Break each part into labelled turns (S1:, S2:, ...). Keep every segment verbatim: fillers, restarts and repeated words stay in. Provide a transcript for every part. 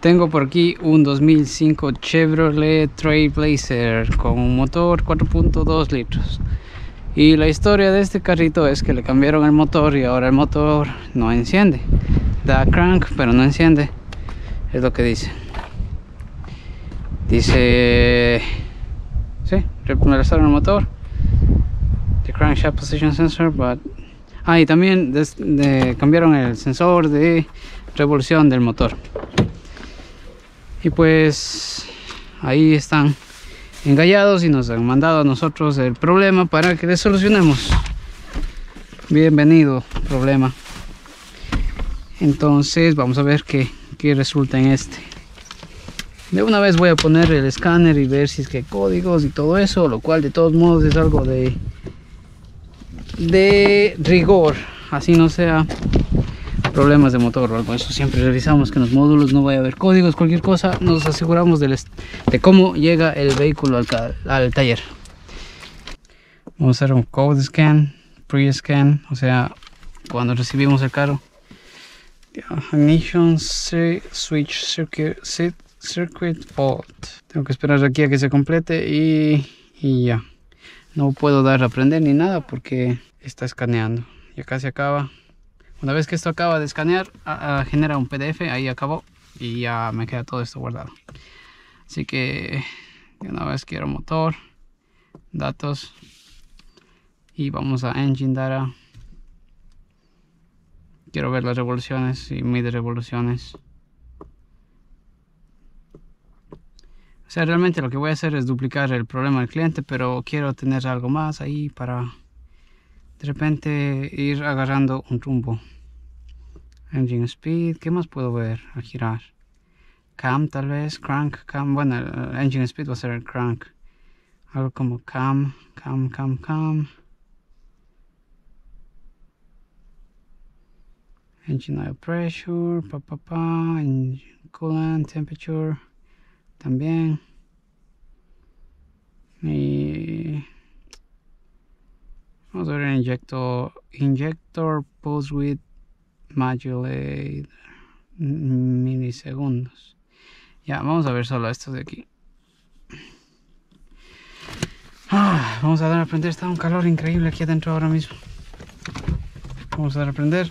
S1: Tengo por aquí un dos mil cinco Chevrolet Trailblazer con un motor cuatro punto dos litros. Y la historia de este carrito es que le cambiaron el motor y ahora el motor no enciende. Da crank pero no enciende. Es lo que dice. Dice... Sí, reemplazaron el motor. The crankshaft position sensor, but... Ah, y también des, de, cambiaron el sensor de revolución del motor. Y pues ahí están engallados y nos han mandado a nosotros el problema para que le solucionemos. Bienvenido problema. Entonces vamos a ver qué, qué resulta en este. De una vez voy a poner el escáner y ver si es que hay códigos y todo eso, lo cual de todos modos es algo de de rigor, así no sea problemas de motor o algo. Eso siempre revisamos que en los módulos no vaya a haber códigos, cualquier cosa nos aseguramos del de cómo llega el vehículo al, al taller. Vamos a hacer un code scan, pre-scan, o sea, cuando recibimos el carro. Ignition switch circuit, circuit fault. Tengo que esperar aquí a que se complete y, y ya. No puedo dar a prender ni nada porque está escaneando. Ya casi acaba. Una vez que esto acaba de escanear, a, a, genera un P D F, ahí acabó y ya me queda todo esto guardado. Así que de una vez quiero motor, datos y vamos a Engine Data. Quiero ver las revoluciones y mide revoluciones. O sea, realmente lo que voy a hacer es duplicar el problema del cliente, pero quiero tener algo más ahí para de repente ir agarrando un rumbo. Engine speed, ¿qué más puedo ver? A girar. Cam tal vez, crank, cam. Bueno, el engine speed va a ser el crank. Algo como cam, cam, cam, cam. Engine oil pressure, pa, pa, pa. Engine coolant temperature. También. Y vamos a ver el inyector, injector pulse width modulator milisegundos. Ya, vamos a ver solo esto de aquí. Ah, vamos a dar a prender. Está un calor increíble aquí adentro ahora mismo. Vamos a dar a prender.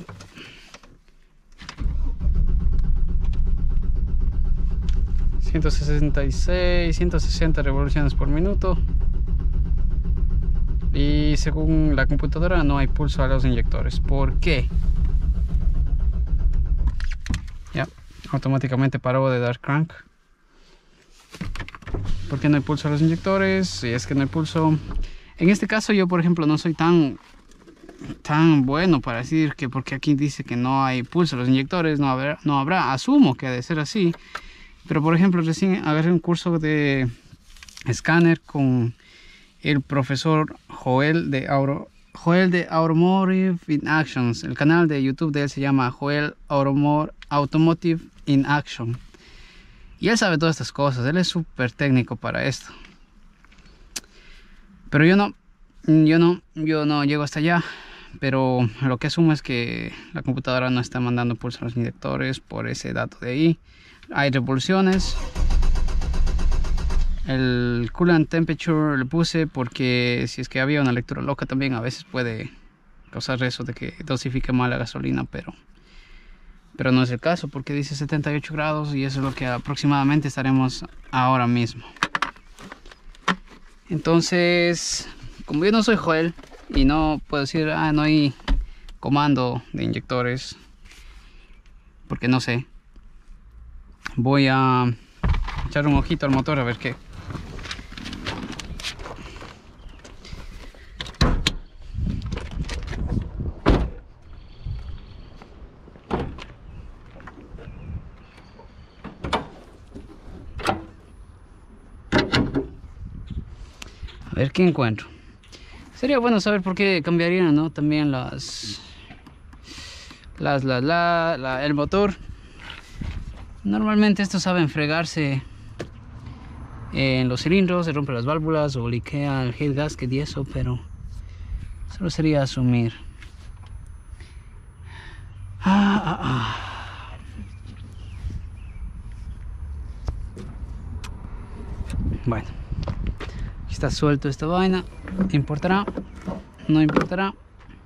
S1: ciento sesenta y seis, ciento sesenta revoluciones por minuto. Y según la computadora no hay pulso a los inyectores. ¿Por qué? Ya, automáticamente paró de dar crank. ¿Por qué no hay pulso a los inyectores? Si es que no hay pulso. En este caso yo, por ejemplo, no soy tan tan bueno para decir que porque aquí dice que no hay pulso a los inyectores, no habrá, no habrá. Asumo que ha de ser así. Pero por ejemplo, recién agarré un curso de escáner con el profesor Joel de Auro, Joel de Automotive in Actions. El canal de YouTube de él se llama Joel Automotive in Action. Y él sabe todas estas cosas. Él es súper técnico para esto. Pero yo no, yo no, yo no llego hasta allá. Pero lo que asumo es que la computadora no está mandando pulso a los inyectores por ese dato de ahí. Hay revoluciones. El coolant temperature le puse porque si es que había una lectura loca también a veces puede causar eso de que dosifique mal la gasolina, pero pero no es el caso porque dice setenta y ocho grados y eso es lo que aproximadamente estaremos ahora mismo. Entonces, como yo no soy Joel y no puedo decir, ah, no hay comando de inyectores porque no sé, voy a echar un ojito al motor a ver qué. A ver qué encuentro. Sería bueno saber por qué cambiarían, ¿no? También las, las, la, la, la, el motor. Normalmente estos saben fregarse en los cilindros, se rompen las válvulas o liquea el head gasket y eso, pero solo sería asumir. Ah, ah, ah. Bueno, está suelto esta vaina. ¿Importará? No importará.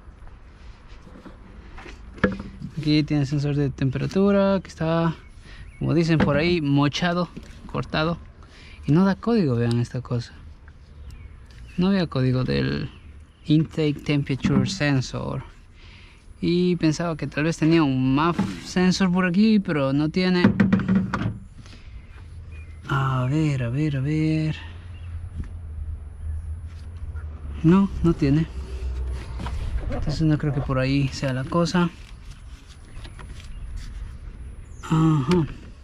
S1: Aquí tiene sensor de temperatura que está, como dicen por ahí, mochado, cortado. Y no da código, vean esta cosa. No había código del Intake Temperature Sensor. Y pensaba que tal vez tenía un M A F sensor por aquí, pero no tiene. A ver, a ver, a ver. No, no tiene. Entonces no creo que por ahí sea la cosa. Ajá.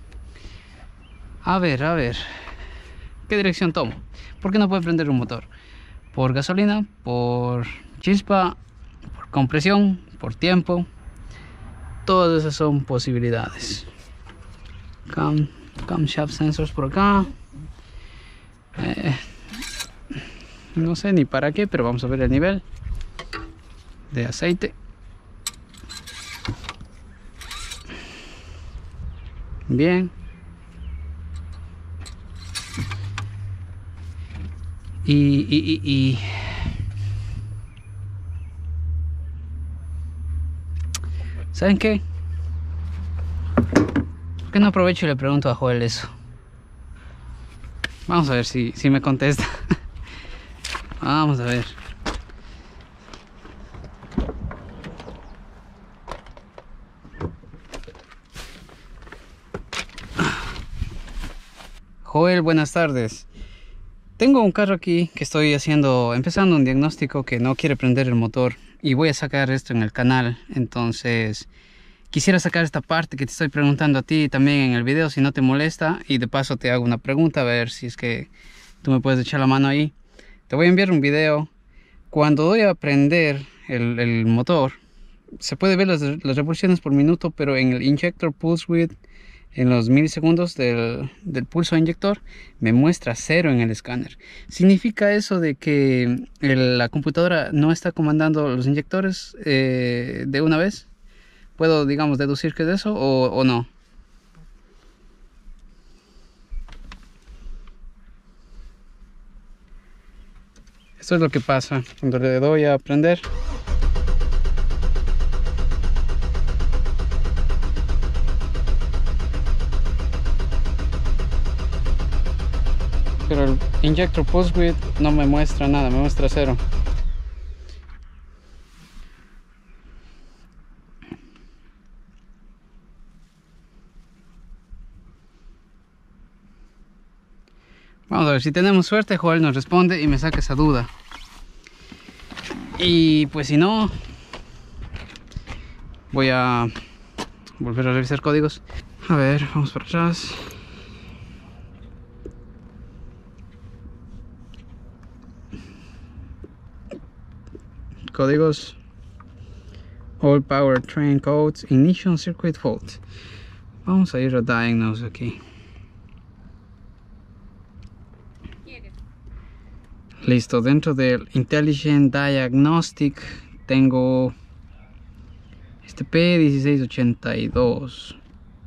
S1: A ver, a ver. ¿Qué dirección tomo? ¿Por qué no puede prender un motor? ¿Por gasolina? ¿Por chispa? ¿Por compresión? ¿Por tiempo? Todas esas son posibilidades. Cam, camshaft sensors por acá. Eh, no sé ni para qué, pero vamos a ver el nivel de aceite. Bien. Y, y, y, y ¿saben qué? ¿Por qué no aprovecho y le pregunto a Joel eso? Vamos a ver si, si me contesta. Vamos a ver. Joel, buenas tardes. Tengo un carro aquí que estoy haciendo, empezando un diagnóstico que no quiere prender el motor y voy a sacar esto en el canal. Entonces quisiera sacar esta parte que te estoy preguntando a ti también en el video, si no te molesta, y de paso te hago una pregunta a ver si es que tú me puedes echar la mano ahí. Te voy a enviar un video. Cuando doy a prender el, el motor, se puede ver las, las revoluciones por minuto, pero en el injector pulse width, en los milisegundos del, del pulso inyector, me muestra cero en el escáner. ¿Significa eso de que el, la computadora no está comandando los inyectores eh, de una vez? ¿Puedo, digamos, deducir que es de eso o, o no? Esto es lo que pasa cuando le doy a prender. Pero el injector pulse width no me muestra nada, me muestra cero. Vamos a ver, si tenemos suerte, Joel nos responde y me saca esa duda. Y pues si no, voy a volver a revisar códigos. A ver, vamos para atrás. Códigos. All power train codes, ignition circuit fault. Vamos a ir a diagnose aquí. Listo, dentro del Intelligent Diagnostic tengo este P dieciséis ochenta y dos.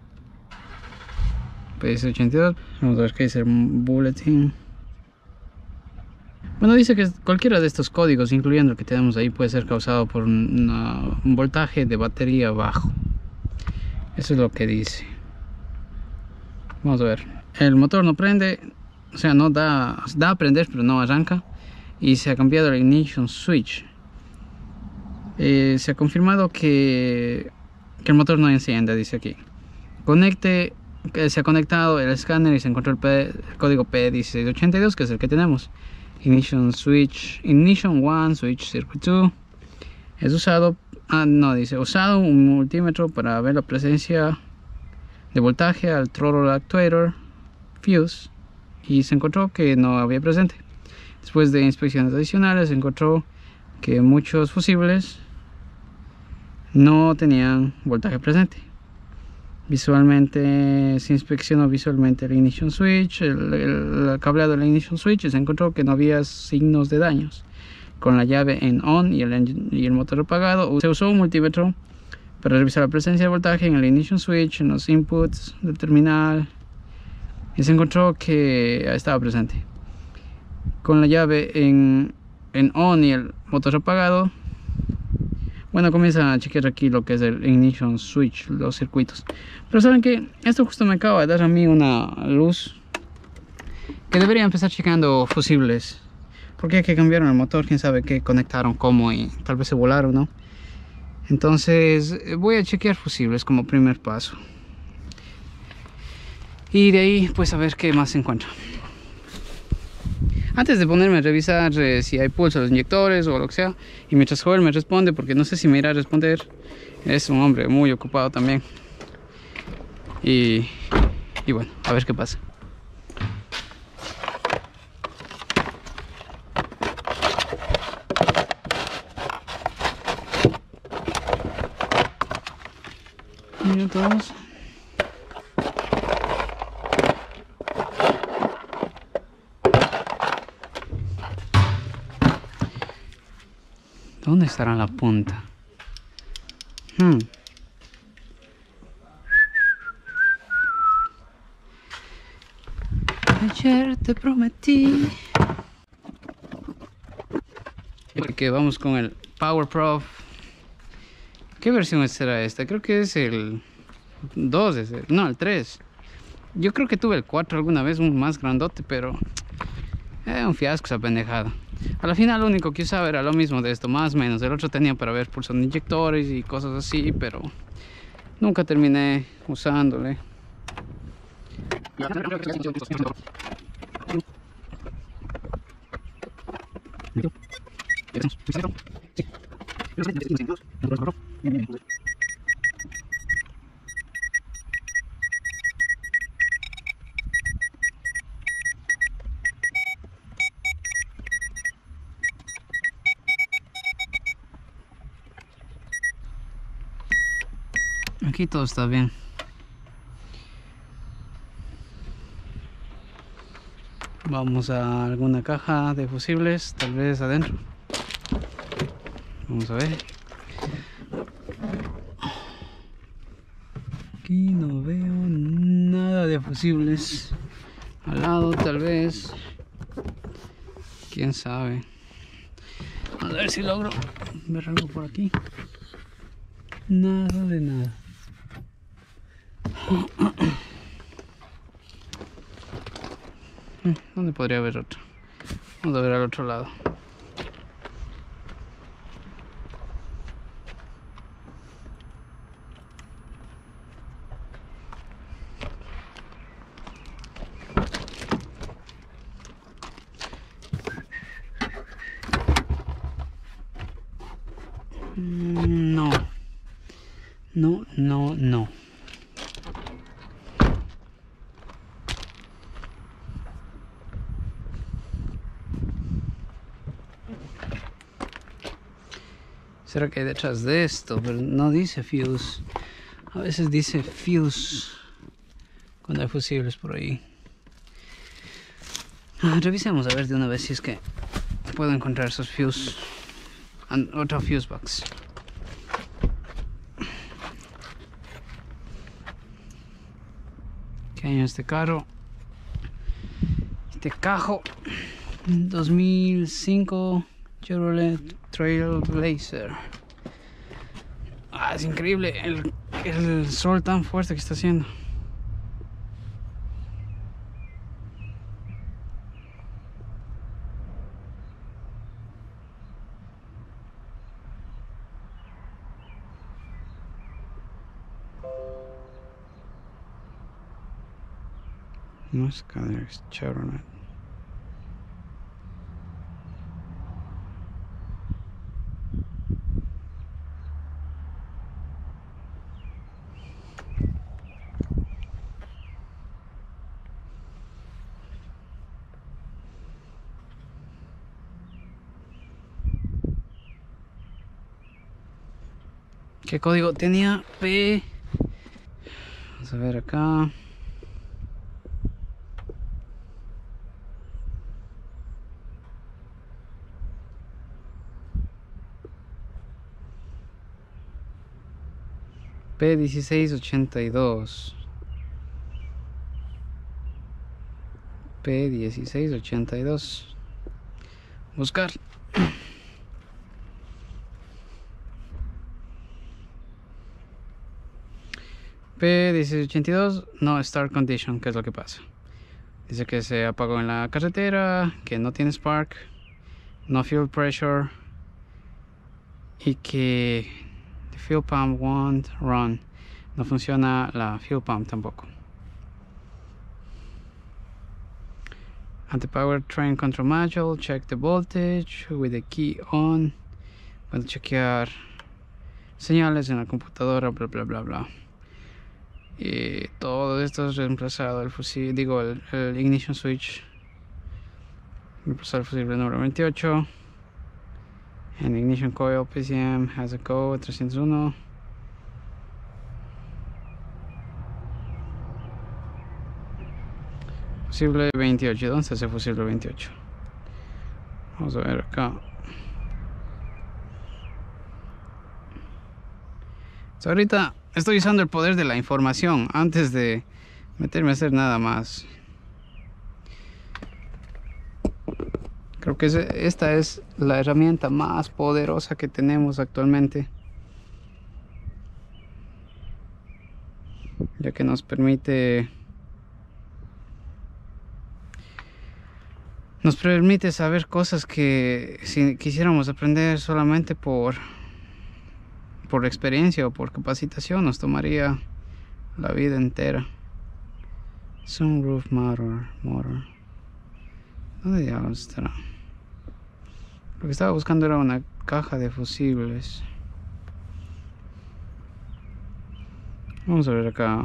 S1: P dieciséis ochenta y dos. Vamos a ver qué dice el bulletin. Bueno, dice que cualquiera de estos códigos, incluyendo el que tenemos ahí, puede ser causado por una, un voltaje de batería bajo. Eso es lo que dice. Vamos a ver. El motor no prende, o sea, no da, da a prender, pero no arranca. Y se ha cambiado el ignition switch. Eh, se ha confirmado que, que el motor no enciende, dice aquí. Conecte, que se ha conectado el escáner y se encontró el, P, el código P dieciséis ochenta y dos, que es el que tenemos. Ignition switch, ignition one, switch circuit two. Es usado, ah, no, dice usado un multímetro para ver la presencia de voltaje al throttle actuator fuse, y se encontró que no había presente. Después de inspecciones adicionales se encontró que muchos fusibles no tenían voltaje presente. Visualmente se inspeccionó visualmente el ignition switch, el, el, el cableado del ignition switch, y se encontró que no había signos de daños. Con la llave en on y el, y el motor apagado, se usó un multímetro para revisar la presencia de voltaje en el ignition switch, en los inputs del terminal, y se encontró que estaba presente. con la llave en, en on y el motor apagado, bueno, comienza a chequear aquí lo que es el ignition switch, los circuitos. Pero saben que esto justo me acaba de dar a mí una luz que debería empezar checando fusibles, porque hay que cambiaron el motor, quién sabe qué conectaron, cómo, y tal vez se volaron, ¿no? Entonces voy a chequear fusibles como primer paso, y de ahí pues a ver qué más se encuentra. Antes de ponerme a revisar eh, si hay pulso a los inyectores o lo que sea, y mientras Joel me responde, porque no sé si me irá a responder, es un hombre muy ocupado también, y, y bueno, a ver qué pasa. Minutos. ¿Dónde estará la punta? Hmm. Ayer te prometí. Que vamos con el PowerProf. ¿Qué versión será esta? Creo que es el dos, es el, no, el tres. Yo creo que tuve el cuatro alguna vez, un más grandote, pero es un fiasco esa pendejada. A la final lo único que usaba era lo mismo de esto, más o menos. El otro tenía para ver pulsos de inyectores y cosas así, pero nunca terminé usándole. Aquí todo está bien. Vamos a alguna caja de fusibles, tal vez adentro. Vamos a ver. Aquí no veo nada de fusibles. Al lado tal vez. Quién sabe. A ver si logro ver algo por aquí. Nada de nada. ¿Dónde podría haber otro? Vamos a ver al otro lado. No. No, no, no. ¿Será que hay detrás de esto? Pero no dice fuse. A veces dice fuse cuando hay fusibles por ahí. Ah, revisemos a ver de una vez si es que puedo encontrar esos fuse. Otro fuse box. ¿Qué año es este carro? Este cajo dos mil cinco Chevrolet Trailblazer. Ah, es increíble el, el sol tan fuerte que está haciendo. Muscadet Chevrolet. ¿Qué código tenía? P. Vamos a ver acá. P dieciséis ochenta y dos. P dieciséis ochenta y dos. buscar. P dieciséis ochenta y dos, no start condition. ¿Qué es lo que pasa? Dice que se apagó en la carretera, que no tiene spark, no fuel pressure y que the fuel pump won't run. No funciona la fuel pump tampoco. Anti-power train control module, check the voltage with the key on. Puedo chequear señales en la computadora, bla bla bla bla. Y todo esto es reemplazado, el fusible, digo el, el ignition switch, reemplazar el fusible número veintiocho. And ignition coil P C M has a code trescientos uno. Fusible veintiocho, ¿dónde está ese fusible veintiocho? Vamos a ver acá. So, ahorita estoy usando el poder de la información antes de meterme a hacer nada más. Creo que esta es la herramienta más poderosa que tenemos actualmente, ya que nos permite nos permite saber cosas que si quisiéramos aprender solamente por por experiencia o por capacitación nos tomaría la vida entera. Sunroof motor, motor. ¿Dónde diablos estará? Lo que estaba buscando era una caja de fusibles. Vamos a ver acá.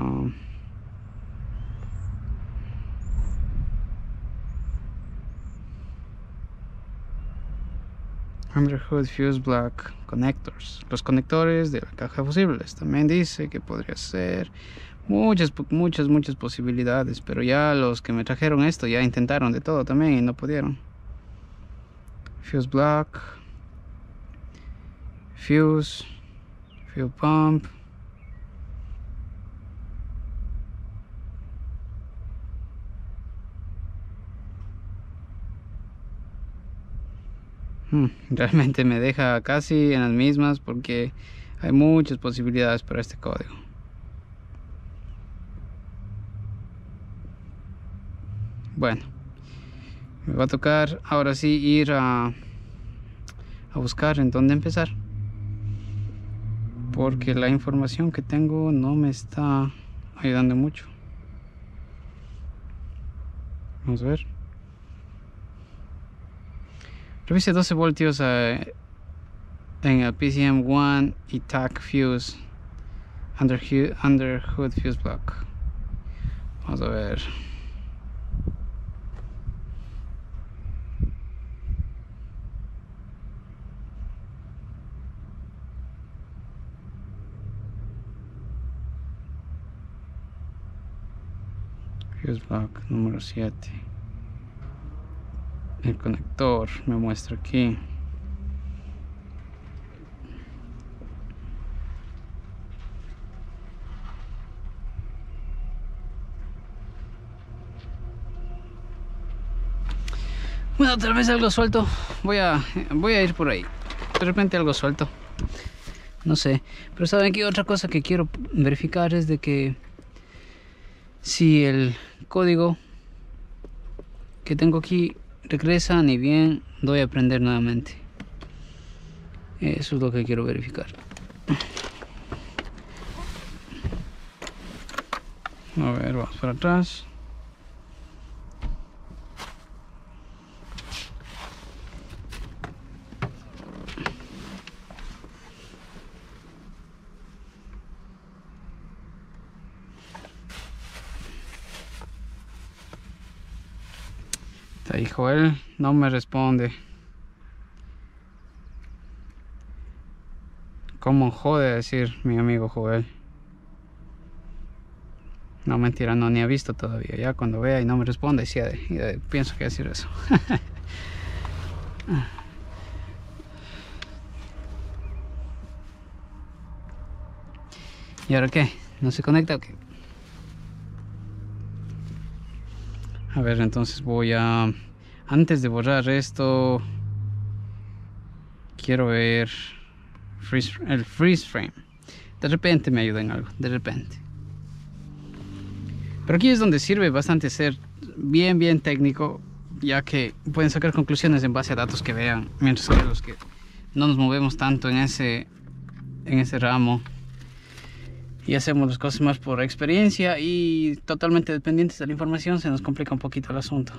S1: Underhood fuse block connectors, los conectores de la caja de fusibles. También dice que podría ser muchas, muchas, muchas posibilidades, pero ya los que me trajeron esto ya intentaron de todo también y no pudieron. Fuse block, fuse, fuel pump. Realmente me deja casi en las mismas porque hay muchas posibilidades para este código. Bueno, me va a tocar ahora sí ir a, a buscar en dónde empezar, porque la información que tengo no me está ayudando mucho. Vamos a ver. Revise doce voltios uh, en el P C M uno y T A C fuse under, under hood fuse block. Vamos a ver. Fuse block número siete. El conector me muestra aquí. Bueno, tal vez algo suelto. Voy a voy a ir por ahí. De repente algo suelto. No sé. Pero saben que otra cosa que quiero verificar es de que si el código que tengo aquí regresa, ni bien doy a aprender nuevamente. Eso es lo que quiero verificar. A ver, vamos para atrás. Está ahí Joel, no me responde. ¿Cómo jode decir mi amigo Joel? No, mentira, no, ni ha visto todavía. Ya cuando vea y no me responde, sí, ya pienso que decir eso. ¿Y ahora qué? ¿No se conecta o qué? A ver, entonces voy a... Antes de borrar esto, quiero ver freeze, el freeze frame. De repente me ayuda en algo, de repente. Pero aquí es donde sirve bastante ser bien bien técnico, ya que pueden sacar conclusiones en base a datos que vean, mientras que los que no nos movemos tanto en ese en ese ramo y hacemos las cosas más por experiencia y totalmente dependientes de la información, se nos complica un poquito el asunto.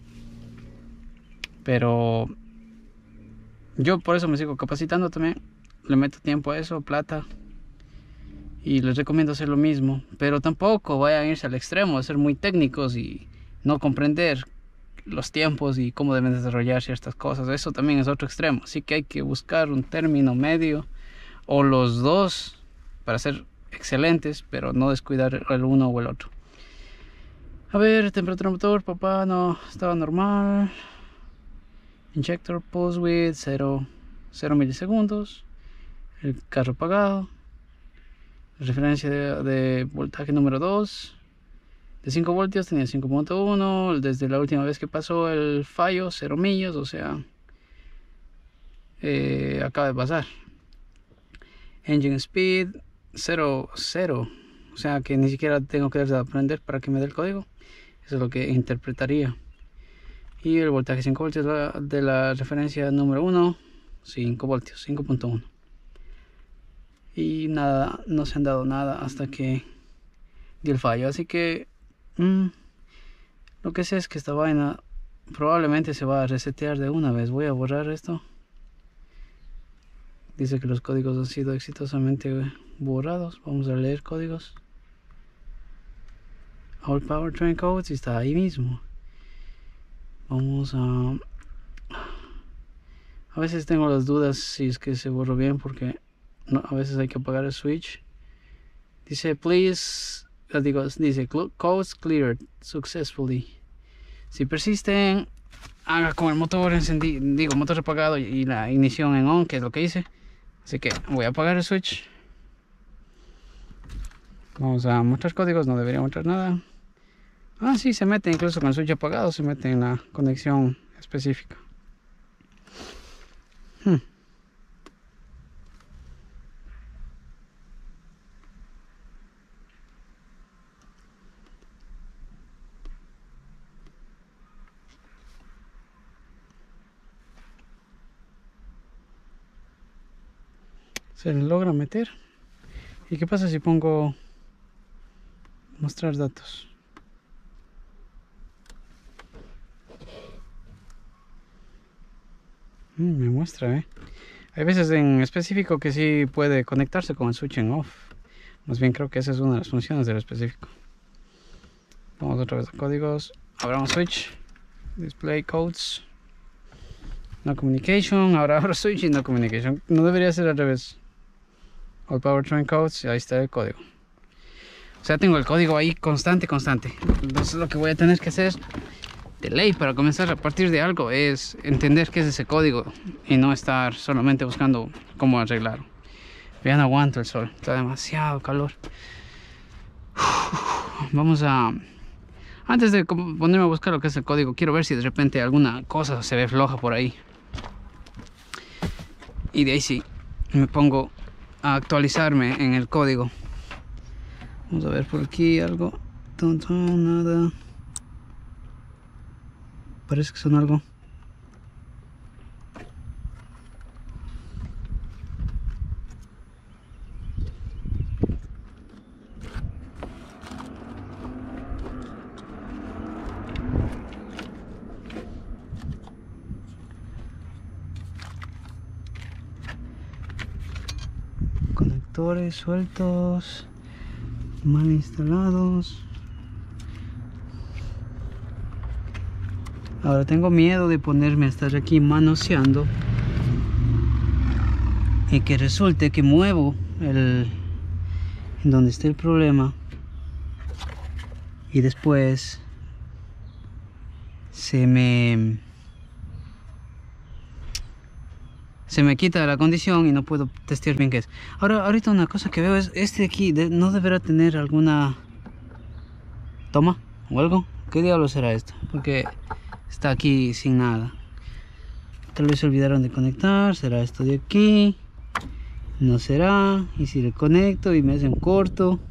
S1: Pero yo por eso me sigo capacitando también, le meto tiempo a eso, plata, y les recomiendo hacer lo mismo. Pero tampoco vayan a irse al extremo de ser muy técnicos y no comprender los tiempos y cómo deben desarrollar ciertas cosas. Eso también es otro extremo, así que hay que buscar un término medio o los dos para ser excelentes, pero no descuidar el uno o el otro. A ver, temperatura motor, papá, no, estaba normal. Injector pulse width cero milisegundos. El carro apagado. Referencia de, de voltaje número dos de cinco voltios, tenía cinco punto uno. Desde la última vez que pasó el fallo, cero millas, o sea, eh, acaba de pasar. Engine speed cero, cero, o sea que ni siquiera tengo que aprender para que me dé el código. Eso es lo que interpretaría. Y el voltaje cinco voltios de la referencia número uno, cinco voltios, cinco punto uno. Y nada, no se han dado nada hasta que dio el fallo, así que mmm, lo que sé es que esta vaina probablemente se va a resetear de una vez. Voy a borrar esto. Dice que los códigos han sido exitosamente borrados. Vamos a leer códigos. All powertrain codes, y está ahí mismo. Vamos a a veces tengo las dudas si es que se borró bien, porque no, a veces hay que apagar el switch. Dice please, digo, dice codes cleared successfully. Si persisten, haga con el motor encendido, digo motor apagado y la ignición en on, que es lo que hice. Así que voy a apagar el switch. Vamos a mostrar códigos, no debería mostrar nada. Ah, sí, se mete incluso con el switch apagado, se mete en la conexión específica. Hmm. Se logra meter. ¿Y qué pasa si pongo mostrar datos? Mm, me muestra, eh. Hay veces en específico que sí puede conectarse con el switch en off. Más bien creo que esa es una de las funciones del específico. Vamos otra vez a códigos. Abramos switch. Display codes. No communication. Ahora abro switch y no communication. No debería ser al revés. All powertrain codes, y ahí está el código. O sea, tengo el código ahí constante, constante. Entonces lo que voy a tener que hacer de ley para comenzar a partir de algo es entender qué es ese código y no estar solamente buscando cómo arreglarlo. Ya no aguanto el sol, está demasiado calor. Vamos a... Antes de ponerme a buscar lo que es el código, quiero ver si de repente alguna cosa se ve floja por ahí. Y de ahí sí, me pongo a actualizarme en el código. Vamos a ver por aquí algo. Tonto, nada. Parece que son algo. Conectores sueltos, mal instalados. Ahora tengo miedo de ponerme a estar aquí manoseando y que resulte que muevo el en donde esté el problema y después se me se me quita la condición y no puedo testear bien qué es. Ahora, ahorita una cosa que veo es este de aquí, de, no deberá tener alguna toma o algo. ¿Qué diablo será esto? Porque está aquí sin nada. Tal vez se olvidaron de conectar. ¿Será esto de aquí? No será. Y si le conecto y me hace un corto,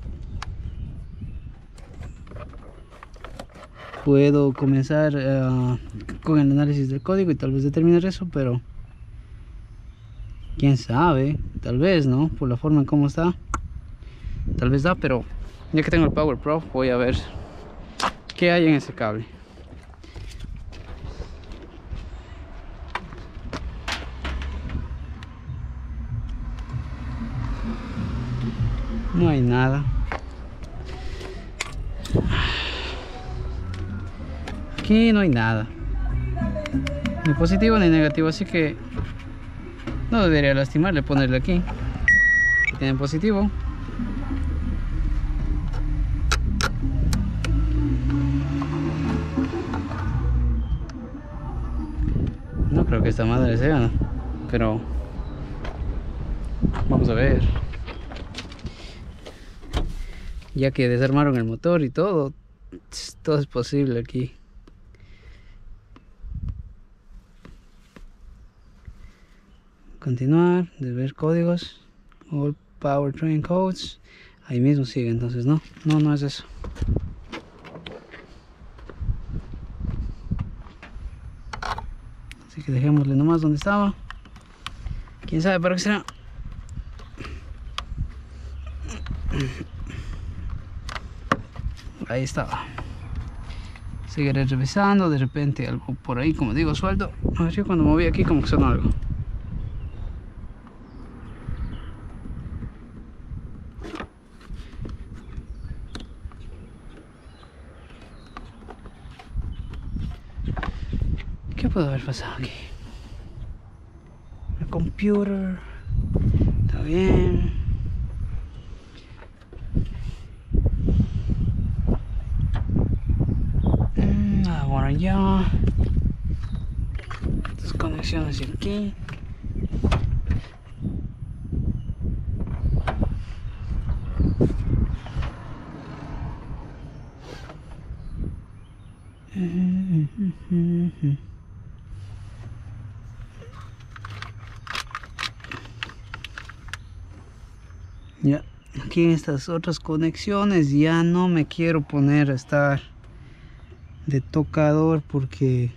S1: puedo comenzar uh, con el análisis del código y tal vez determinar eso, pero quién sabe, tal vez, ¿no? Por la forma en cómo está, tal vez da, pero ya que tengo el Power Pro, voy a ver qué hay en ese cable. No hay nada. Aquí no hay nada, ni positivo ni negativo, así que no debería lastimarle ponerle aquí. Tiene positivo. No creo que esta madre sea, pero vamos a ver. Ya que desarmaron el motor y todo, todo es posible aquí. Continuar, de ver códigos, all powertrain codes, ahí mismo sigue, entonces no, no, no es eso. Así que dejémosle nomás donde estaba. Quién sabe para qué será. Ahí estaba. Seguiré revisando, de repente algo por ahí, como digo, suelto. A ver, yo cuando me moví aquí como que sonó algo. ¿Qué puede haber pasado aquí? El computer está bien. Mm, ah, bueno, ya. Estas conexiones aquí. Ya, aquí en estas otras conexiones ya no me quiero poner a estar de tocador porque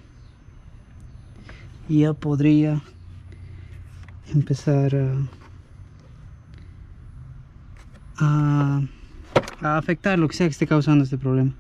S1: ya podría empezar a, a, a afectar lo que sea que esté causando este problema.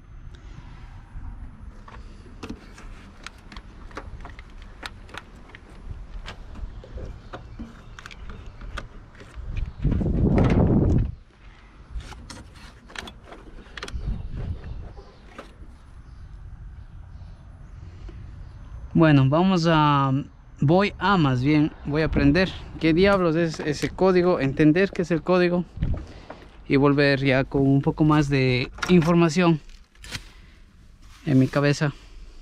S1: Bueno, vamos a... Voy a más bien, voy a aprender qué diablos es ese código, entender qué es el código y volver ya con un poco más de información en mi cabeza.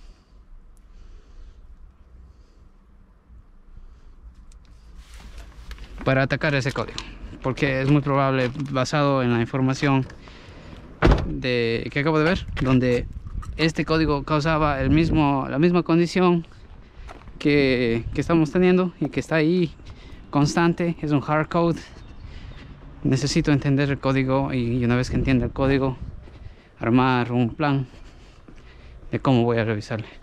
S1: Para atacar ese código, porque es muy probable, basado en la información de, que acabo de ver, donde este código causaba el mismo, la misma condición que, que estamos teniendo y que está ahí constante. Es un hard code. Necesito entender el código y una vez que entienda el código, armar un plan de cómo voy a revisarle.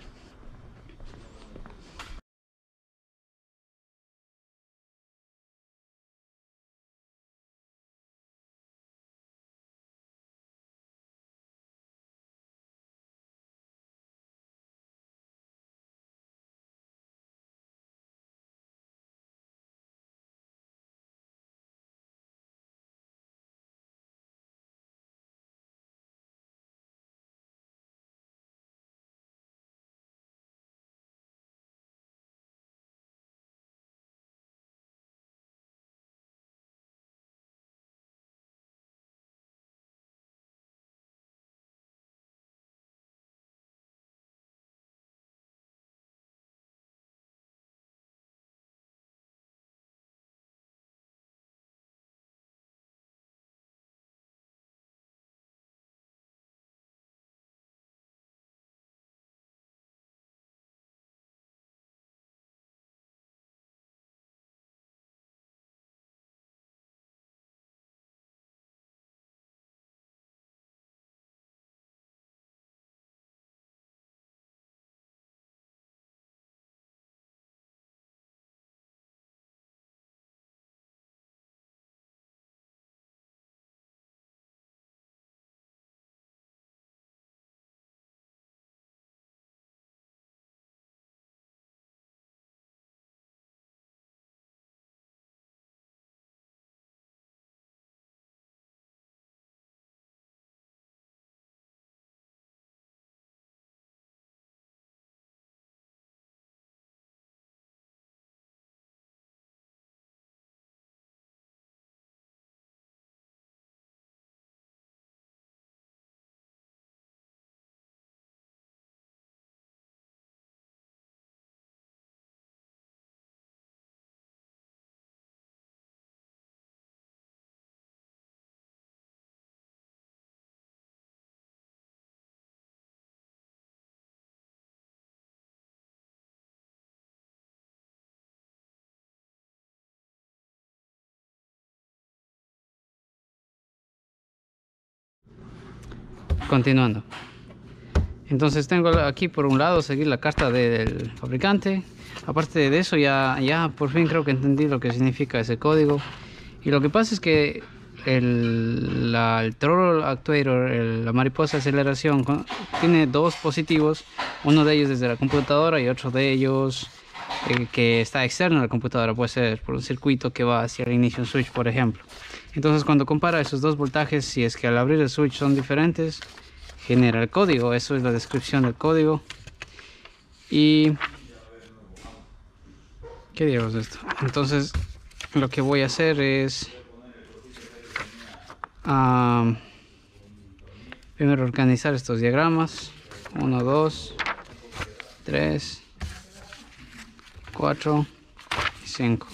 S1: continuando. Entonces tengo aquí por un lado seguir la carta del fabricante. Aparte de eso, ya, ya por fin creo que entendí lo que significa ese código. Y lo que pasa es que el, la, el throttle actuator, el, la mariposa aceleración, tiene dos positivos. Uno de ellos desde la computadora y otro de ellos eh, que está externo a la computadora. Puede ser por un circuito que va hacia el ignition switch, por ejemplo. Entonces cuando compara esos dos voltajes, si es que al abrir el switch son diferentes, genera el código. Eso es la descripción del código. Y ¿qué diablos es esto? Entonces lo que voy a hacer es um, primero organizar estos diagramas. uno, dos, tres, cuatro y cinco.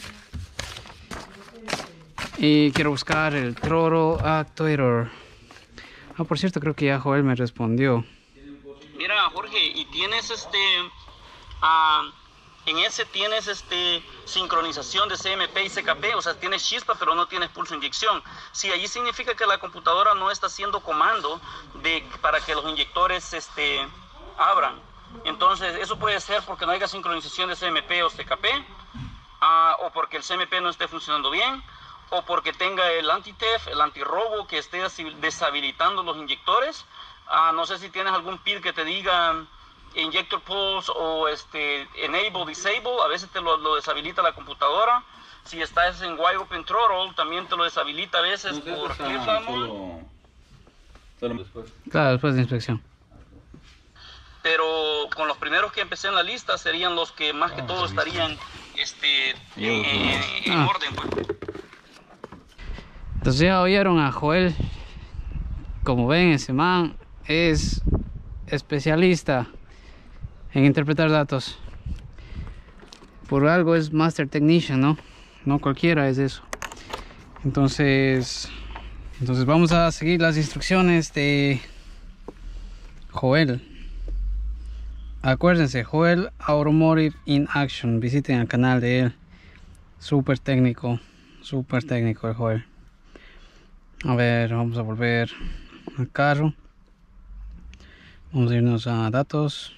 S1: Y quiero buscar el throttle actuator. Ah, por cierto, creo que ya Joel me respondió.
S2: Mira, Jorge, y tienes este, uh, en ese tienes este sincronización de C M P y C K P, o sea, tienes chispa, pero no tienes pulso inyección. Sí, allí significa que la computadora no está haciendo comando de para que los inyectores este abran. Entonces, eso puede ser porque no haya sincronización de C M P o C K P, uh, o porque el C M P no esté funcionando bien, o porque tenga el anti-theft, el antirrobo que esté deshabilitando los inyectores. Uh, no sé si tienes algún P I D que te diga injector pulse o este enable, disable. A veces te lo, lo deshabilita la computadora. Si estás en wide open throttle, también te lo deshabilita a veces no, por clip solo,
S1: solo después. Claro, después de inspección.
S2: Pero con los primeros que empecé en la lista serían los que más que todo estarían este, en, en, en ah. orden, pues.
S1: Entonces ya oyeron a Joel. Como ven, ese man es especialista en interpretar datos. Por algo es Master Technician, ¿no? No cualquiera es eso. Entonces, entonces vamos a seguir las instrucciones de Joel. Acuérdense, Joel Automotive in Action. Visiten el canal de él. Súper técnico, súper técnico el Joel. A ver, vamos a volver al carro. Vamos a irnos a datos.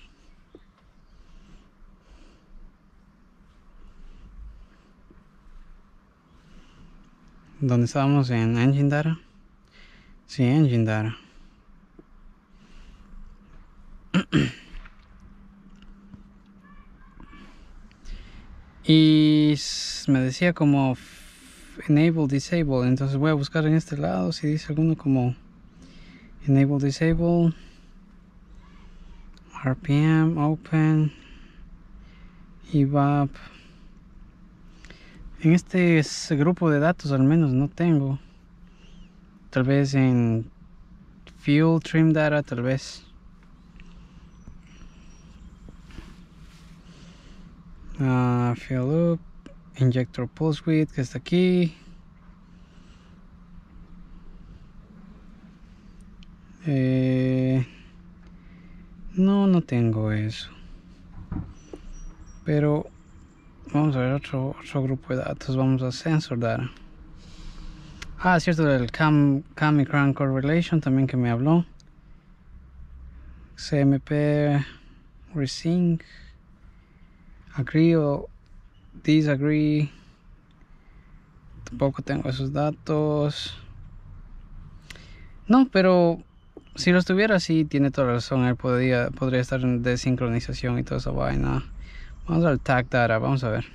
S1: ¿Dónde estábamos? En Engine Data. Sí, Engine Data. Y me decía como enable, disable. Entonces voy a buscar en este lado si dice alguno como enable, disable, R P M, open, E V A P. En este grupo de datos al menos no tengo. Tal vez en fuel trim data, tal vez. Uh, fuel loop, injector pulse width, que está aquí. Eh, no, no tengo eso. Pero vamos a ver otro, otro grupo de datos. Vamos a sensor data. Ah, cierto, el cam, cam y crank correlation también que me habló. C M P resync, agree o disagree. Tampoco tengo esos datos. No, pero si los tuviera, sí, tiene toda la razón. Él podría, podría estar en desincronización y toda esa vaina. Vamos al tag data, vamos a ver.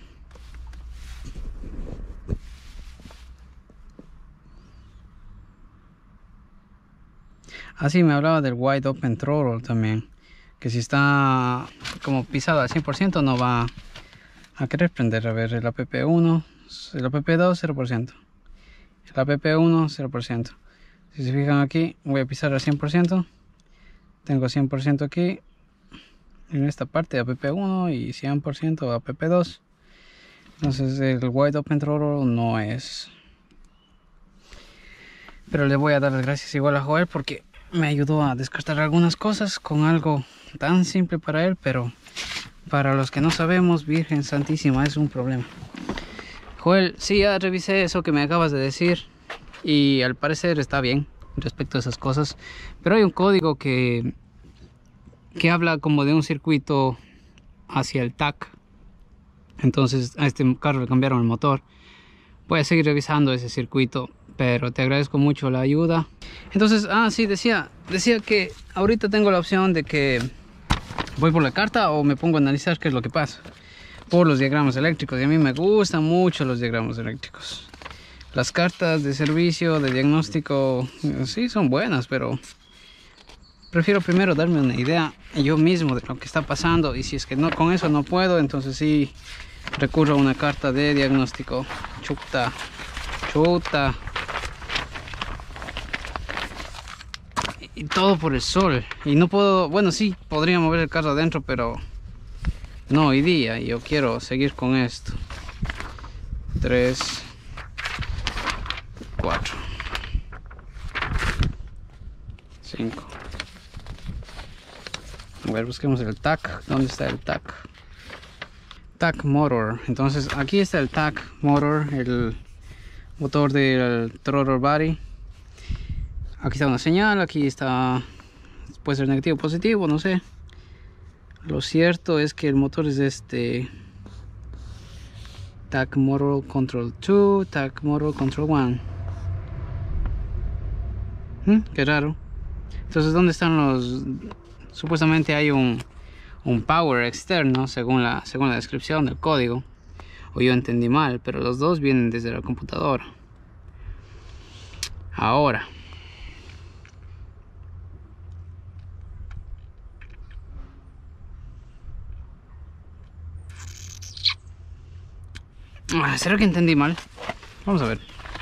S1: Así me hablaba del wide open throttle también. Que si está como pisado al cien por ciento no va a querer prender. A ver, el app uno, el app dos, cero por ciento. El app uno, cero por ciento. Si se fijan aquí, voy a pisar al cien por ciento. Tengo cien por ciento aquí. En esta parte app uno y cien por ciento app dos. Entonces el wide open throttle no es. Pero le voy a dar las gracias igual a Joel porque me ayudó a descartar algunas cosas con algo tan simple para él, pero para los que no sabemos, Virgen Santísima, es un problema. Joel, sí, ya revisé eso que me acabas de decir y al parecer está bien. respecto a esas cosas, pero hay un código que que habla como de un circuito hacia el T A C. Entonces a este carro le cambiaron el motor. Voy a seguir revisando ese circuito, pero te agradezco mucho la ayuda. Entonces, ah, sí, decía, decía que ahorita tengo la opción de que voy por la carta o me pongo a analizar qué es lo que pasa por los diagramas eléctricos. Y a mí me gustan mucho los diagramas eléctricos. Las cartas de servicio, de diagnóstico, sí son buenas, pero prefiero primero darme una idea yo mismo de lo que está pasando. Y si es que no, con eso no puedo, entonces sí recurro a una carta de diagnóstico. Chuta, chuta. Y todo por el sol. Y no puedo, bueno, sí podría mover el carro adentro, pero no hoy día. Yo quiero seguir con esto. Tres, cuatro, cinco. A ver, busquemos el T A C. ¿Dónde está el T A C? T A C motor. Entonces aquí está el T A C motor, el motor del throttle body. Aquí está una señal, aquí está, puede ser negativo o positivo, no sé. Lo cierto es que el motor es este T A C motor control dos, T A C motor control uno. ¿Mm? Qué raro. Entonces, ¿dónde están los? Supuestamente hay un, un power externo según la, según la descripción del código. O yo entendí mal, pero los dos vienen desde la computadora. Ahora. ¿Será que entendí mal? Vamos a ver.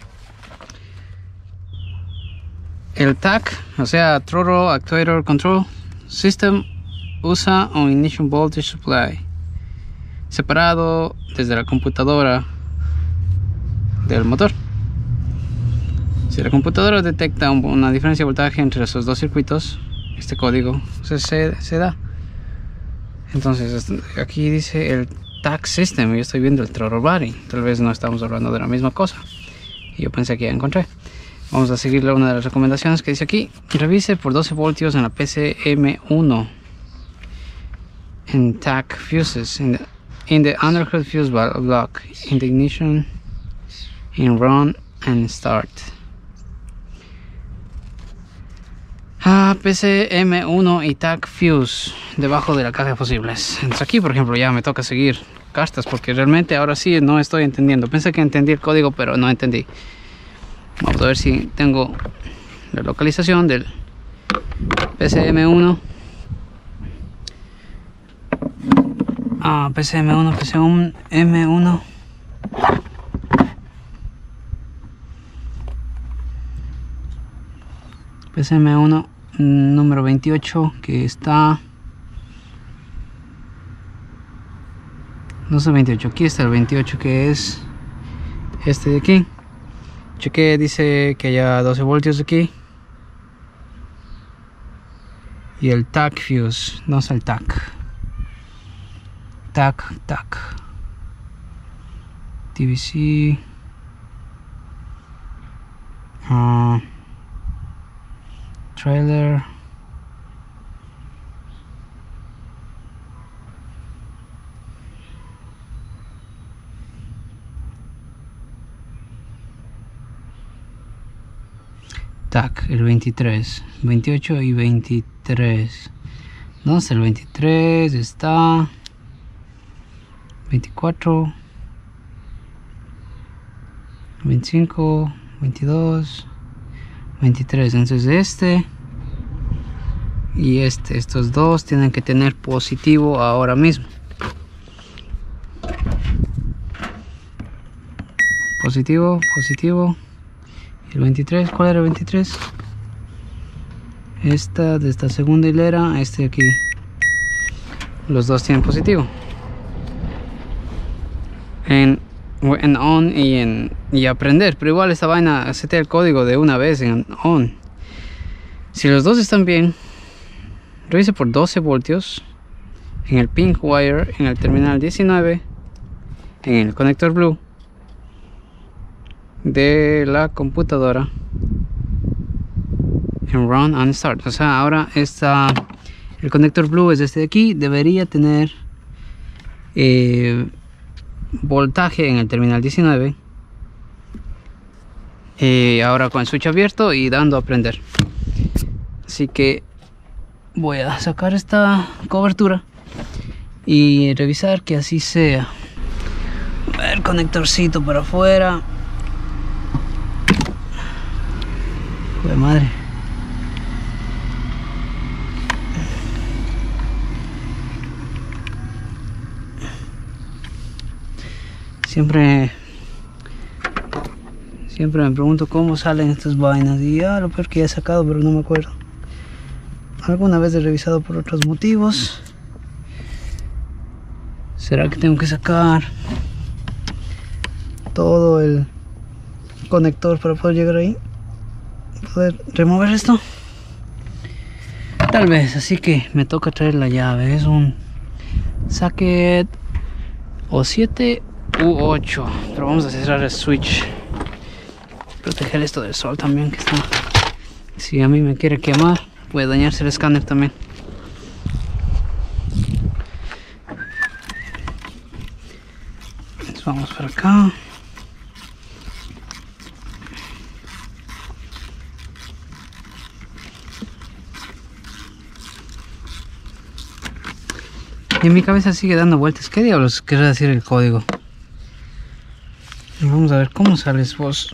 S1: El T A C, o sea, Throttle Actuator Control System, usa un Ignition Voltage Supply separado desde la computadora del motor. Si la computadora detecta un, una diferencia de voltaje entre esos dos circuitos, este código se, se, se da. Entonces aquí dice el T A C System, yo estoy viendo el throttle body. Tal vez no estamos hablando de la misma cosa y yo pensé que ya encontré. Vamos a seguirle una de las recomendaciones que dice aquí: revise por doce voltios en la P C M uno en T A C fuses in the, in the underhood fuse block, in the ignition, in run and start. Ah, P C M uno y T A C fuse debajo de la caja de fusibles. Entonces aquí, por ejemplo, ya me toca seguir cartas porque realmente ahora sí no estoy entendiendo. Pensé que entendí el código, pero no entendí. Vamos a ver si tengo la localización del P C M uno. Ah, P C M uno, P C M uno. P C M uno número veintiocho, que está... No es el veintiocho, aquí está el veintiocho, que es este de aquí. Chequé, dice que haya doce voltios aquí. Y el T A C fuse, no es el T A C. T A C, T A C. T V C. Uh, trailer. T A C, el veintitrés, veintiocho y veintitrés. ¿Dónde está el veintitrés? Está veinticuatro, veinticinco, veintidós, veintitrés. Entonces este y este, estos dos tienen que tener positivo ahora mismo. Positivo, positivo. El veintitrés, ¿cuál era el veintitrés? Esta de esta segunda hilera, este aquí. Los dos tienen positivo. En, en on y en y aprender, pero igual esta vaina setea el código de una vez en on. Si los dos están bien, revise por doce voltios en el pink wire, en el terminal diecinueve, en el conector blue de la computadora en run and start. O sea, ahora está el conector blue es este de aquí, debería tener eh, voltaje en el terminal diecinueve. Eh, ahora con el switch abierto y dando a prender. Así que voy a sacar esta cobertura y revisar que así sea. El conectorcito para afuera. Joder, madre. Siempre Siempre me pregunto cómo salen estas vainas. Y ah, lo peor que ya he sacado, pero no me acuerdo. Alguna vez he revisado por otros motivos. ¿Será que tengo que sacar todo el conector para poder llegar ahí? ¿Poder remover esto? Tal vez, así que me toca traer la llave. Es un socket o siete u ocho. Pero vamos a cerrar el switch. Proteger esto del sol también, que está. Si a mí me quiere quemar, puede dañarse el escáner también. Entonces vamos para acá. Y en mi cabeza sigue dando vueltas. ¿Qué diablos querrá decir el código? Y vamos a ver cómo sales vos.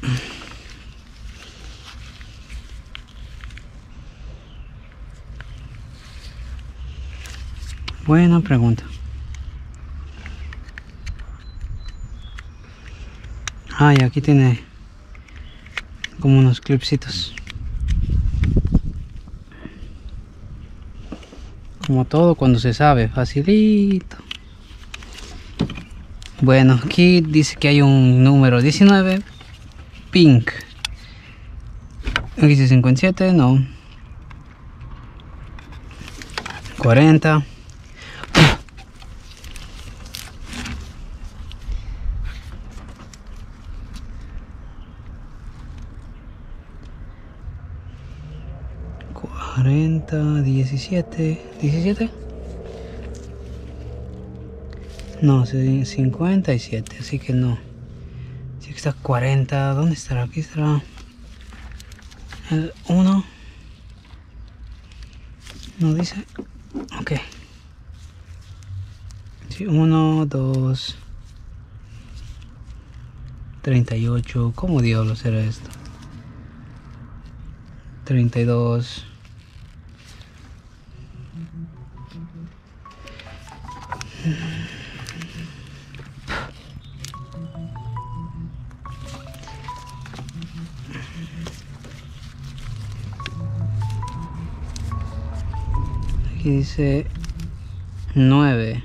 S1: Buena pregunta. Ah, y aquí tiene como unos clipsitos. Como todo cuando se sabe, facilito. Bueno, aquí dice que hay un número diecinueve, pink. Aquí dice cincuenta y siete, no. cuarenta. cuarenta, diecisiete, diecisiete. No, cincuenta y siete, así que no. Sí que está cuarenta, ¿dónde estará? Aquí estará el uno. No dice. Ok. Sí, uno, dos, treinta y ocho. ¿Cómo diablos será esto? treinta y dos. Aquí dice nueve.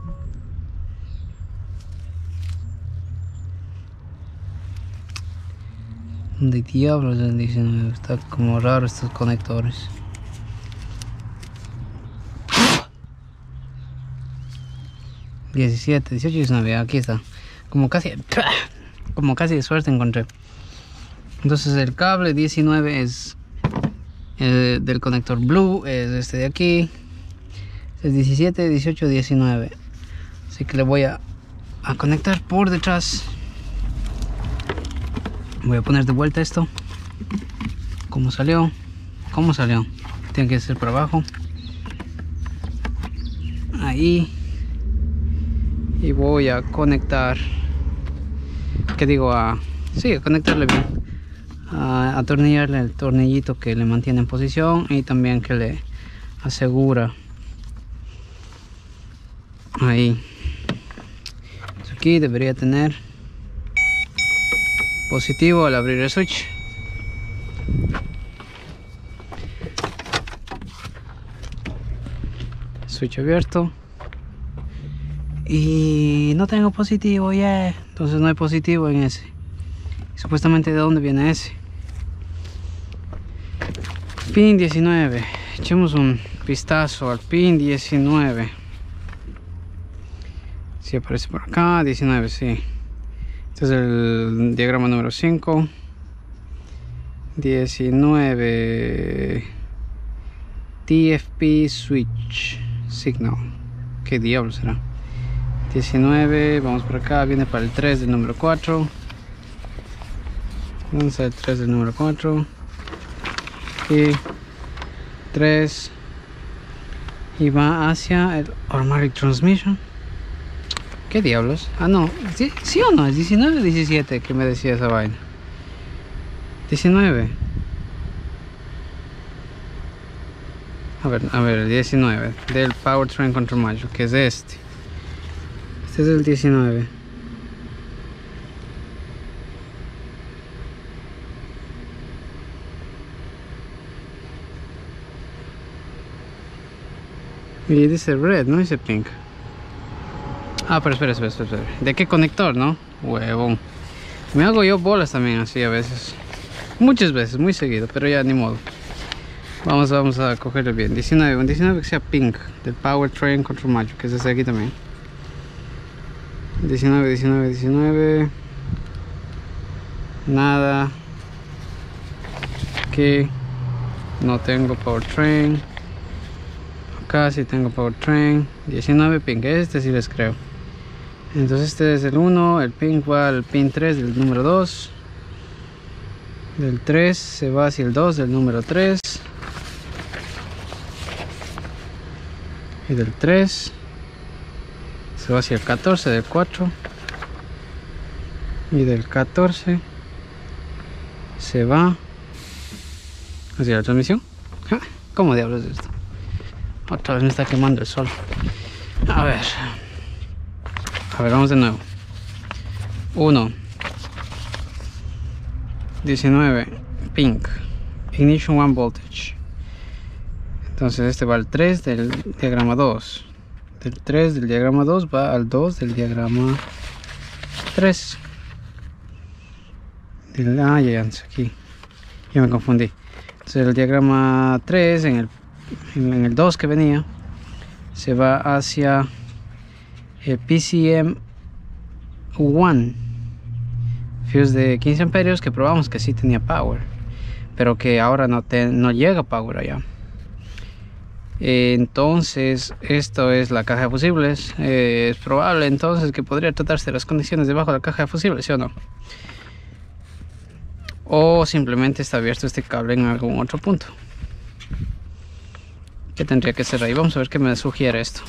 S1: ¿Dónde diablos es el diecinueve? Está como raro estos conectores. diecisiete, dieciocho, diecinueve, aquí está. Como casi, como casi de suerte encontré. Entonces el cable diecinueve es el del conector blue, es este de aquí. Es diecisiete, dieciocho, diecinueve. Así que le voy a, a conectar por detrás. Voy a poner de vuelta esto. ¿Cómo salió? ¿Cómo salió? Tiene que ser por abajo. Ahí. Y voy a conectar. ¿Qué digo? A, sí, a conectarle bien. A atornillarle el tornillito que le mantiene en posición y también que le asegura. Ahí. Entonces aquí debería tener positivo al abrir el switch. Switch abierto. Y no tengo positivo ya. Yeah. Entonces no hay positivo en ese. Supuestamente, ¿de dónde viene ese? Pin diecinueve. Echemos un vistazo al pin diecinueve. Si aparece por acá, diecinueve, sí. Este es el diagrama número cinco. diecinueve T F P switch signal. ¿Qué diablo será? diecinueve, vamos por acá, viene para el tres del número cuatro. Vamos al tres del número cuatro. Y tres. Y va hacia el automatic transmission. ¿Qué diablos? Ah, no. ¿Sí, sí o no? ¿Es diecinueve o diecisiete que me decía esa vaina? diecinueve. A ver, a ver, el diecinueve del Powertrain Control Module, que es este. Este es el diecinueve. Y dice red, no dice pink. Ah, pero espera, espera, espera, espera. ¿De qué conector, no? Huevón. Me hago yo bolas también así a veces. Muchas veces, muy seguido, pero ya ni modo. Vamos, vamos a cogerlo bien. diecinueve, un diecinueve que sea pink, del Powertrain Control Module, que es ese aquí también. diecinueve, diecinueve, diecinueve. Nada. Aquí no tengo Powertrain. Acá sí tengo Powertrain. diecinueve pink, este sí les creo. Entonces este es el uno, el pink va al pin tres del número dos. Del tres se va hacia el dos del número tres. Y del tres se va hacia el catorce del cuatro. Y del catorce se va hacia la transmisión. ¿Cómo diablos es esto? Otra vez me está quemando el sol. A ver. A ver, vamos de nuevo. uno. diecinueve. Pink. Ignition one voltage. Entonces este va al tres del diagrama dos. Del tres del diagrama dos va al dos del diagrama tres. Del, ah, ya, aquí. Ya me confundí. Entonces el diagrama tres en el en el dos que venía se va hacia el P C M uno fuse de quince amperios que probamos que sí tenía power, pero que ahora no, te, no llega power allá. Entonces esto es la caja de fusibles. Eh, es probable entonces que podría tratarse de las condiciones debajo de la caja de fusibles, ¿sí o no? O simplemente está abierto este cable en algún otro punto. ¿Qué tendría que ser ahí? Vamos a ver qué me sugiere esto.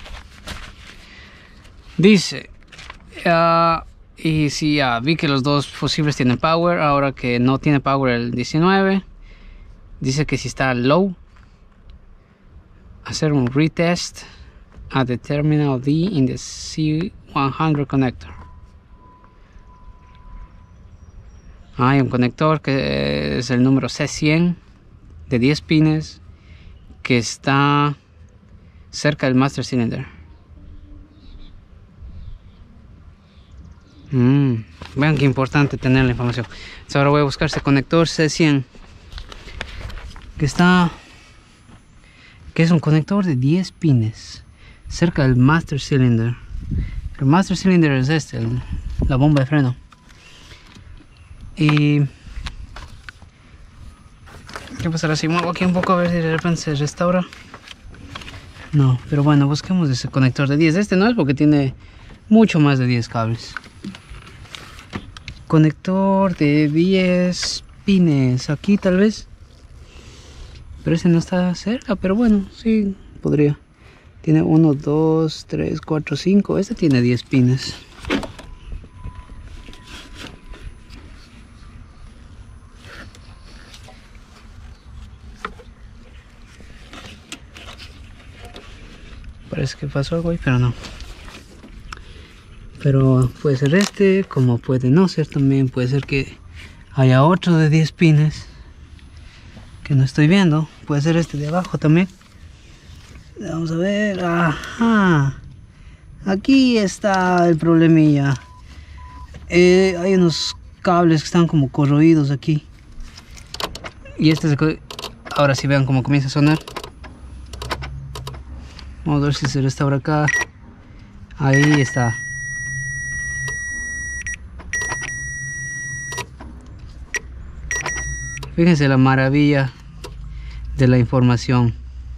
S1: Dice uh, y si ya uh, vi que los dos fusibles tienen power. Ahora que no tiene power el diecinueve, dice que si está low, hacer un retest at the terminal D in the C cien connector. Hay un conector que es el número C cien de diez pines que está cerca del master cylinder. Mm, vean qué importante tener la información. Entonces ahora voy a buscar ese conector C cien que está, que es un conector de diez pines cerca del master cylinder. El master cylinder es este, el, la bomba de freno. Y ¿qué pasará si muevo aquí un poco a ver si de repente se restaura? No, pero bueno, busquemos ese conector de diez. Este no es porque tiene mucho más de diez cables. Conector de diez pines. Aquí tal vez. Pero ese no está cerca, pero bueno, sí, podría. Tiene uno, dos, tres, cuatro, cinco. Este tiene diez pines. Parece que pasó algo ahí, pero no. Pero puede ser este, como puede no ser también. Puede ser que haya otro de diez pines que no estoy viendo. Puede ser este de abajo también. Vamos a ver. Ajá. Aquí está el problemilla. Eh, hay unos cables que están como corroídos aquí. Y este es... Ahora sí, vean cómo comienza a sonar. Vamos a ver si se restaura acá. Ahí está. Fíjense la maravilla de la información.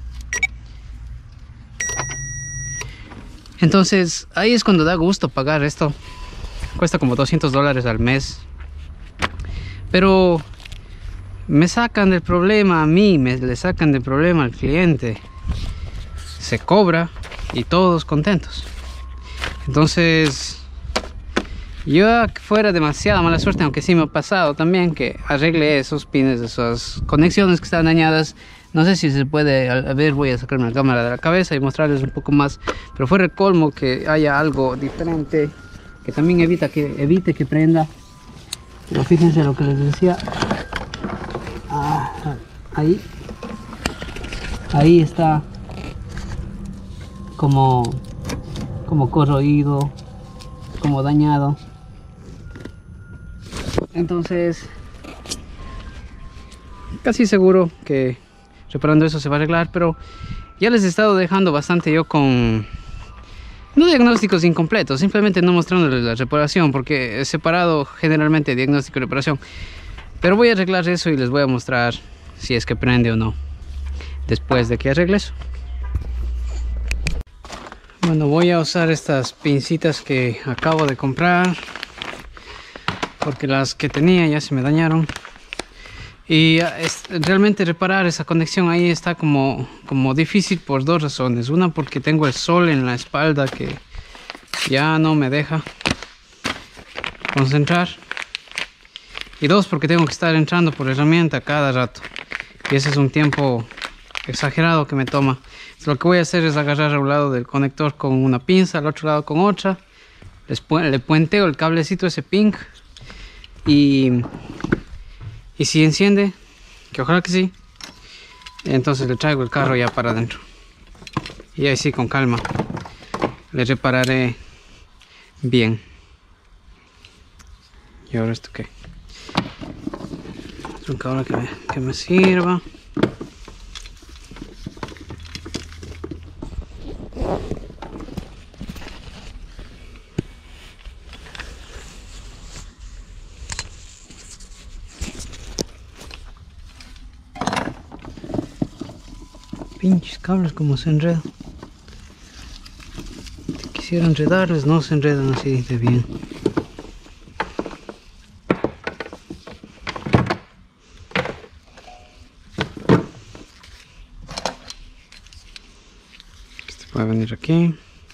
S1: Entonces ahí es cuando da gusto pagar esto. Cuesta como doscientos dólares al mes, pero me sacan del problema a mí, me le sacan del problema al cliente. Se cobra y todos contentos. Entonces yo, fuera demasiada mala suerte, aunque sí me ha pasado también que arregle esos pines, esas conexiones que están dañadas. No sé si se puede, a ver, voy a sacarme la cámara de la cabeza y mostrarles un poco más, pero fuera el colmo que haya algo diferente que también evita que evite que prenda. Pero fíjense lo que les decía. Ah, ahí ahí está como como corroído, como dañado. Entonces casi seguro que reparando eso se va a arreglar, pero ya les he estado dejando bastante yo con no diagnósticos incompletos, simplemente no mostrándoles la reparación, porque he separado generalmente diagnóstico y reparación. Pero voy a arreglar eso y les voy a mostrar si es que prende o no después de que arregle eso. Bueno, voy a usar estas pincitas que acabo de comprar, porque las que tenía ya se me dañaron. Y es, realmente reparar esa conexión ahí está como, como difícil por dos razones. Una, porque tengo el sol en la espalda que ya no me deja concentrar. Y dos, porque tengo que estar entrando por herramienta cada rato. Y ese es un tiempo exagerado que me toma. Entonces, lo que voy a hacer es agarrar a un lado del conector con una pinza, al otro lado con otra. Les pu le puenteo el cablecito ese pink. Y... Y si enciende, que ojalá que sí, entonces le traigo el carro ya para adentro. Y ahí sí, con calma, le repararé bien. ¿Y ahora esto qué? Es un cable que me, que me sirva. Pinches cables como se enredan. Si quisiera enredarles, no se enredan así de bien. Este puede venir aquí.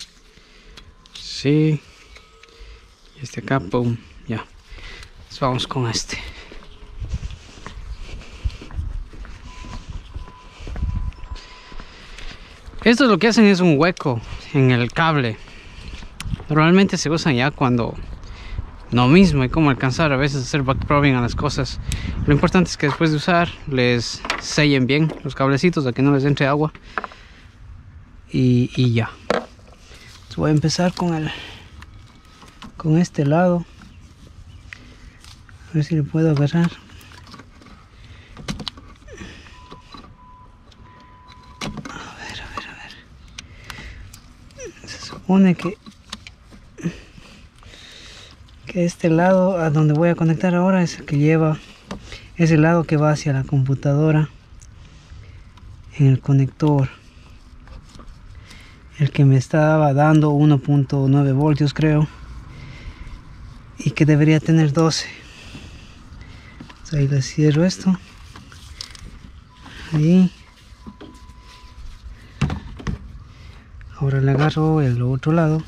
S1: Sí. Y este acá, pum, ya. Entonces vamos con este. Esto es lo que hacen, es un hueco en el cable. Normalmente se usan ya cuando no mismo hay como alcanzar a veces hacer backprobbing a las cosas. Lo importante es que después de usar les sellen bien los cablecitos, a que no les entre agua. Y, y ya. Entonces voy a empezar con el con este lado. A ver si le puedo agarrar. Supone que que este lado a donde voy a conectar ahora es el que lleva, es el lado que va hacia la computadora en el conector, el que me estaba dando uno punto nueve voltios creo, y que debería tener doce. Entonces ahí le cierro esto, ahí. Ahora le agarro el otro lado.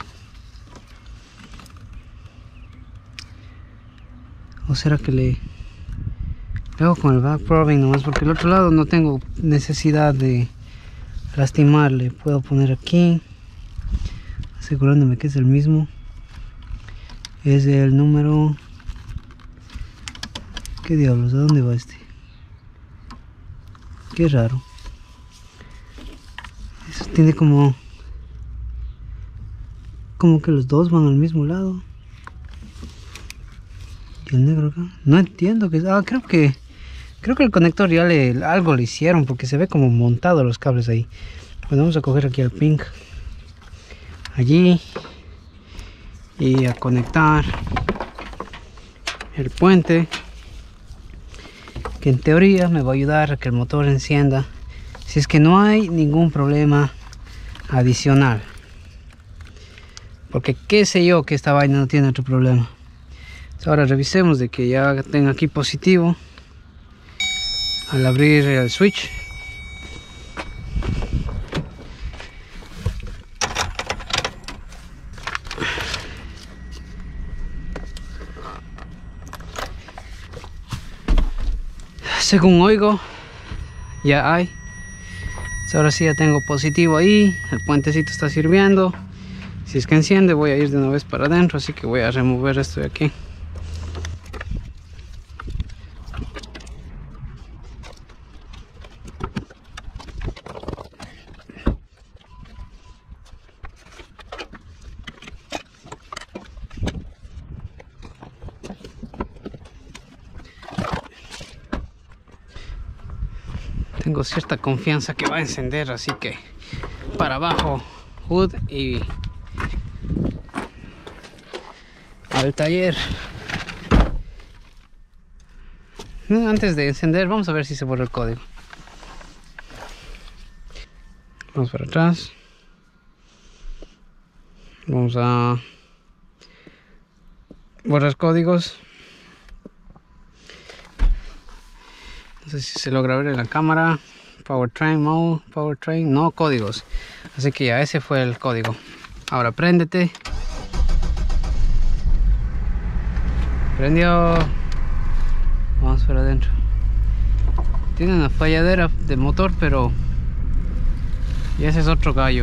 S1: O será que le, le hago con el backprobbing nomás, porque el otro lado no tengo necesidad de lastimarle. Puedo poner aquí, asegurándome que es el mismo. Es el número... ¿Qué diablos? ¿A dónde va este? Qué raro. Eso tiene como... Como que los dos van al mismo lado. Y el negro acá. No entiendo que... Ah, creo que... Creo que el conector ya le... Algo le hicieron porque se ve como montado los cables ahí. Bueno, vamos a coger aquí el pink. Allí. Y a conectar el puente. que en teoría me va a ayudar a que el motor encienda si es que no hay ningún problema adicional, porque qué sé yo que esta vaina no tiene otro problema. Ahora revisemos de que ya tenga aquí positivo al abrir el switch. Según oigo, ya hay. Ahora sí ya tengo positivo ahí. El puentecito está sirviendo. Si es que enciende, voy a ir de una vez para adentro. Así que voy a remover esto de aquí. Tengo cierta confianza que va a encender, así que para abajo hood y al taller. Antes de encender vamos a ver si se borra el código. Vamos para atrás. Vamos a borrar códigos. No sé si se logra ver en la cámara. Powertrain mode, powertrain, no códigos. Así que ya ese fue el código. Ahora préndete. Prendió. Vamos para adentro. Tiene una falladera de motor, pero y ese es otro gallo.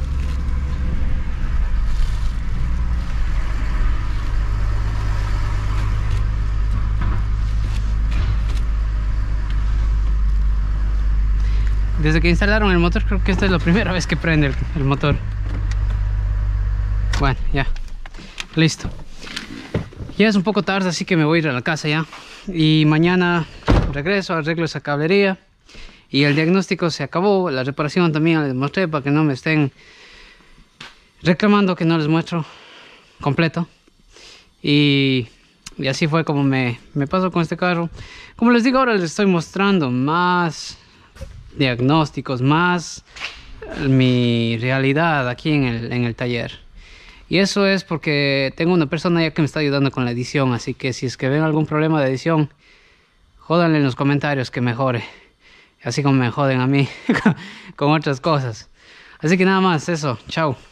S1: Desde que instalaron el motor, creo que esta es la primera vez que prende el, el motor. Bueno, ya. Listo. Ya es un poco tarde, así que me voy a ir a la casa ya. Y mañana regreso, arreglo esa cablería. Y el diagnóstico se acabó. La reparación también les mostré para que no me estén reclamando que no les muestro completo. Y, y así fue como me, me pasó con este carro. Como les digo, ahora les estoy mostrando más diagnósticos, más mi realidad aquí en el, en el taller. Y eso es porque tengo una persona ya que me está ayudando con la edición, así que si es que ven algún problema de edición, jódanle en los comentarios que mejore, así como me joden a mí con otras cosas. Así que nada más, eso, chao.